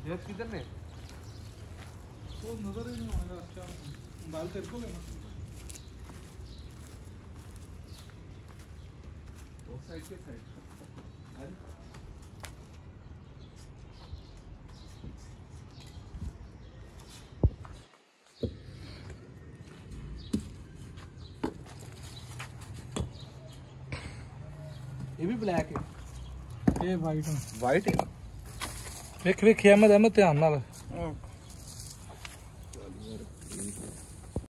ये किधर ने वो नजर ही नहीं आएगा। अच्छा डाल कर को लेना वो साइड के साइड ये भी ब्लैक है ये वाइट है वाइट है वेख वेख अहमद अहमद ध्यान नाल